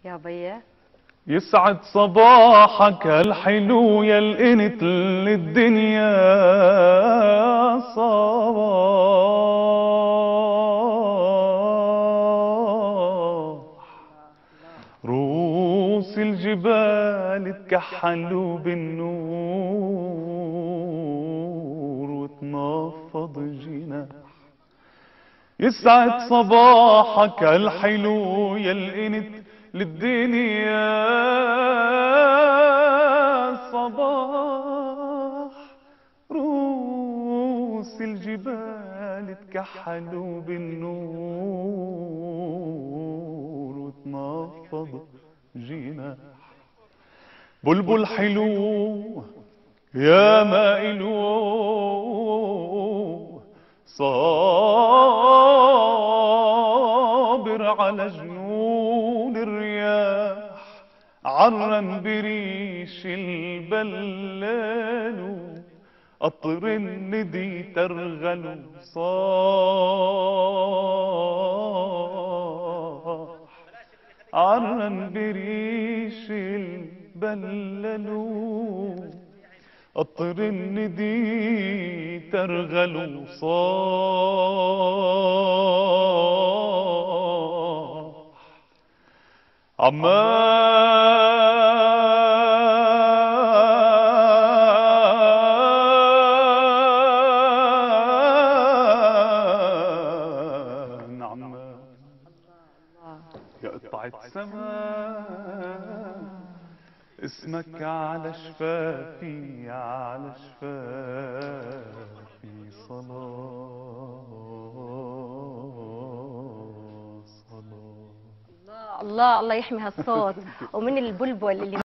يا بيا. يسعد صباحك هالحلو يا القنت للدنيا صباح. رؤوس الجبال اتكحلوا بالنور وتنفض الجناح. يسعد صباحك هالحلو يا القنت للدنيا صباح. رؤوس الجبال اتكحلوا بالنور وتنفض جناح. بلبل حلو يا مائلو صابر على جنون الرياح. عرن بريش البلال قطر الندي ترغل صاح. عرن بريش البلال قطر الندي ترغل صاح. عمان يا قطعة سماء اسمك على شفافي على شفافي صلاة. الله الله الله يحمي هالصوت ومن البلبل اللي